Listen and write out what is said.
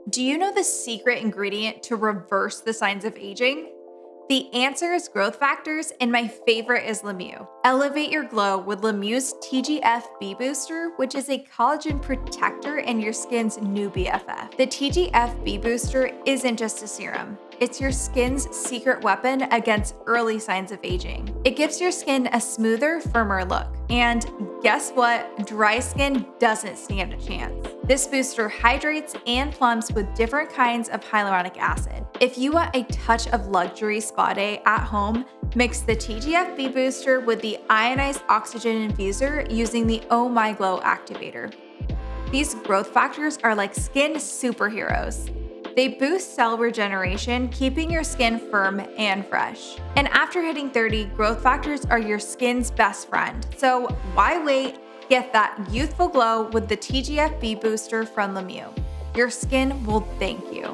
Do you know the secret ingredient to reverse the signs of aging? The answer is growth factors, and my favorite is Lemieux. Elevate your glow with Lemieux's TGF-B booster, which is a collagen protector and your skin's new BFF. The TGF-B booster isn't just a serum. It's your skin's secret weapon against early signs of aging. It gives your skin a smoother, firmer look. And guess what? Dry skin doesn't stand a chance. This booster hydrates and plumps with different kinds of hyaluronic acid. If you want a touch of luxury spa day at home, mix the TGF-B booster with the ionized oxygen infuser using the Oh My Glow activator. These growth factors are like skin superheroes. They boost cell regeneration, keeping your skin firm and fresh. And after hitting 30, growth factors are your skin's best friend. So why wait? Get that youthful glow with the TGF-B booster from Lemieux. Your skin will thank you.